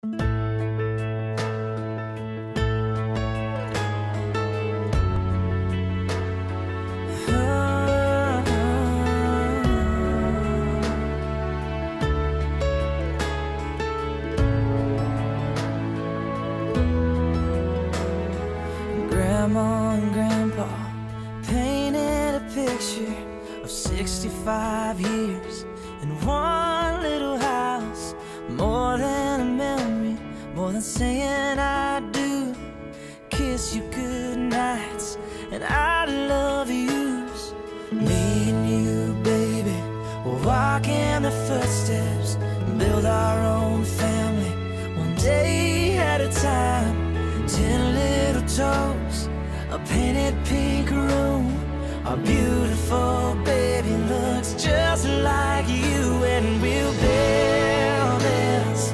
Grandma and Grandpa painted a picture of 65 years in one little house. More than a memory, more than saying I do. Kiss you good nights and I love yous. Me and you, baby, we'll walk in the footsteps and build our own family, one day at a time. 10 little toes, a painted pink room. Our beautiful baby looks just like you, and we'll build this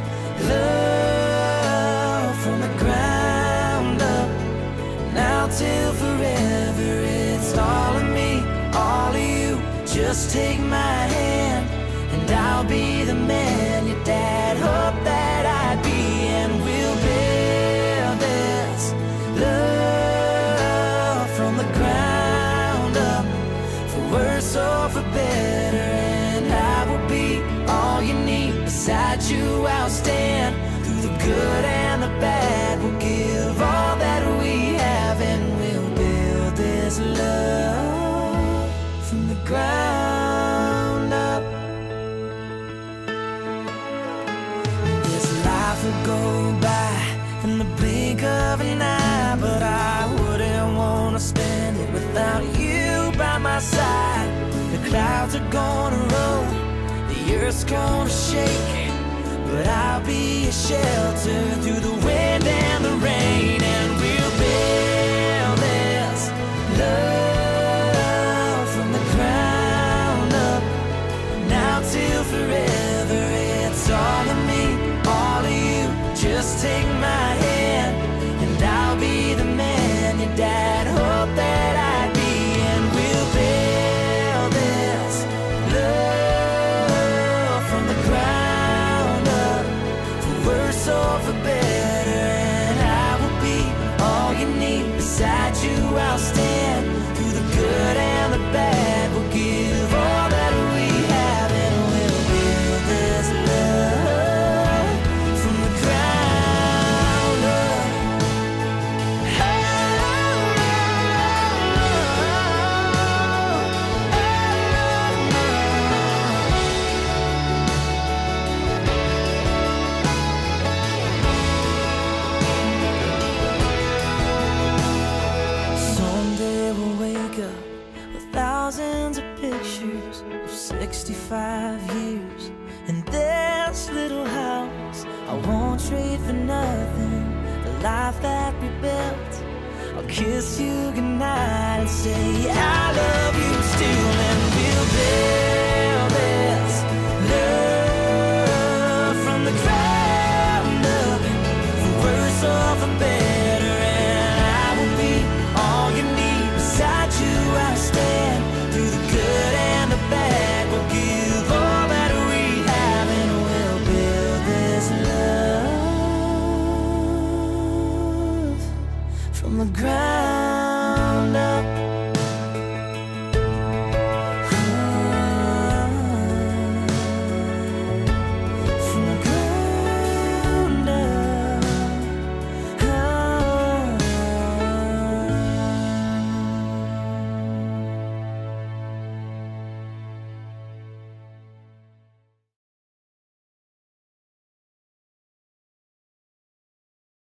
love from the ground up. Now till forever, it's all of me, all of you. Just take my hand and I'll be the man your dad hoped that I'd be, and we'll build this love from the ground up, for worse or for better. And I will be all you need. Beside you I'll stand through the good and the bad. We'll give all that we have, and we'll build this love from the ground up. This life will go by in the blink of an eye, but I wouldn't want to spend it without you by my side. The clouds are gonna roll, the earth's gonna shake, but I'll be a shelter through the wind and the rain, and we'll build this love from the ground up. Now till forever, it's all of me, all of you. Just take my hand and I'll be the man your dad hoped that I'd be, and we'll build this love from the ground up, for worse or for better. And I will be all you need. Beside you I'll stand through the good and the bad. We'll give all that we have, and we'll build this love from the ground up. Someday we'll wake up with thousands of pictures of 65 years in this little house. I won't trade for nothing the life that we built. I'll kiss you goodnight and say I love you still, and we'll build this love from the ground up, for worse or for better. And I will be all you need. Beside you I'll stand through the good and the bad. We'll give all that we have, and we'll build this love from the ground